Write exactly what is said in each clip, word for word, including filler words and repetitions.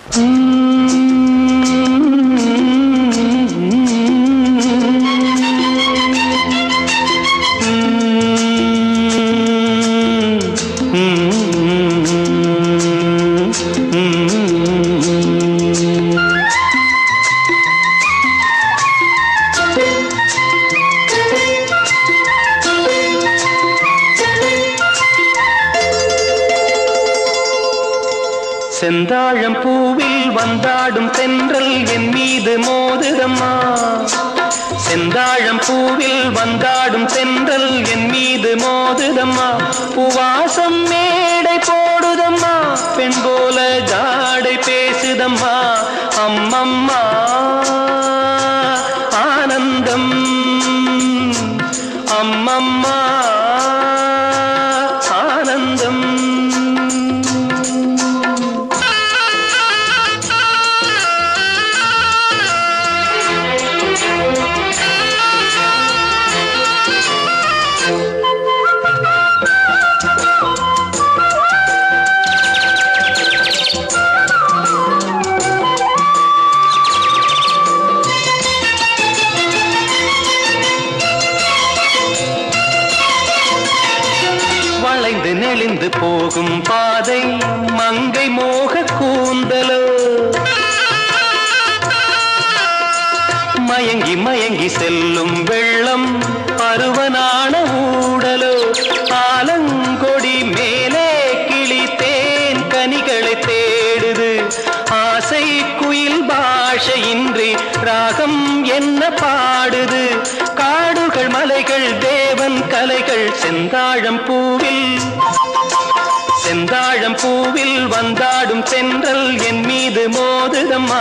செந்தாழம் பூவில் வந்தாடும் தென்றல் என் மீது மோதுதம்மா. செந்தாழம் பூவில் வந்தாடும் தென்றல் என் மீது மோதுதம்மா. பூவாசம் மேடை போடுதம்மா, பெண் போல ஜாடை பேசுதம்மா. அம்மம்மா ஆனந்தம், அம்மம்மா ஆனந்தம். வளைந்து நெளிந்து போகும் பாதை மங்கை மோக கூந்தலோ, மயங்கி மயங்கி செல்லும் வெள்ளம் பருவனான ஊடலோ. ஆலங்கொடி மேலே கிளி தேன் கனிகளை தேடுது, ஆசை குயில் பாஷையின்றி ராகம் என்ன பாடுது. காடுகள் மலைகள் தேவன் கலைகள் செந்தாழம் பூவில், செந்தாழம் பூவில் வந்தாடும் தென்றல் என் மீது மோதுதம்மா.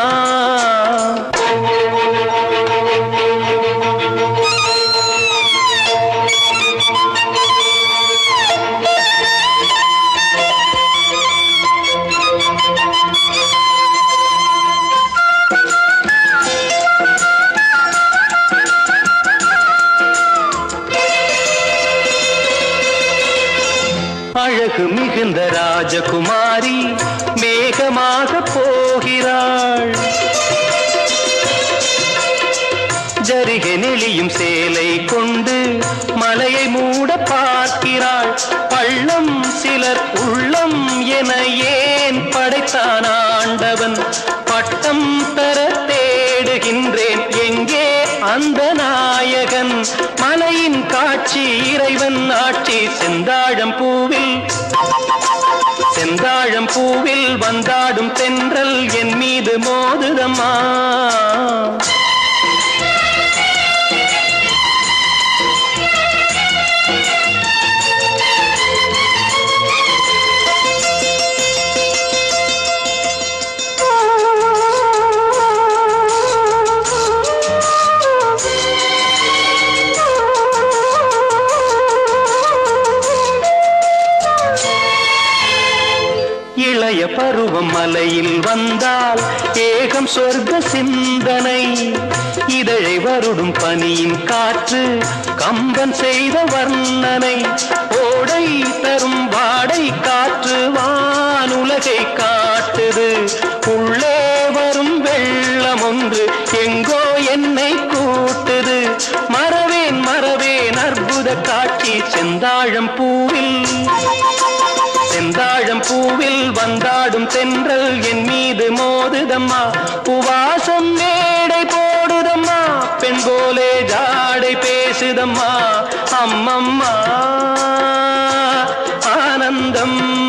அழகு மிகுந்த ராஜகுமாரி மேகமாக போகிறாள், ஜரிகை நெளியும் சேலை கொண்டு மலையை மூட பார்க்கிறாள். பள்ளம் சிலர் உள்ளம் என ஏன் படைத்தான் ஆண்டவன், பட்டம் தர தேடுகின்றேன் எங்கே அந்த நாயகன். மலையின் காட்சி இறைவன் ஆட்சி செந்தாழம் பூவில், செந்தாழம் பூவில் வந்தாடும் தென்றல் என் மீது மோதுதம்மா. இளைய பருவம் மலையில் வந்தால் ஏகம் சொர்க்க சிந்தனை, இதழை வருடும் பனியின் காற்று கம்பன் செய்த வர்ணனை. ஓடை தரும் வாடை காற்று வானுலகை காட்டுது, உள்ளே வரும் வெள்ளம் ஒன்று எங்கோ என்னை கூட்டுது. மறவேன் மறவேன் அற்புத காட்சி செந்தாழம் பூவில், செந்தாழம் பூவில் வந்தாடும் தென்றல் என் மீது மோதுதம்மா. பூவாசம் மேடை போடுதம்மா, பெண் போலே ஜாடை பேசுதம்மா. அம்மம்மா ஆனந்தம்.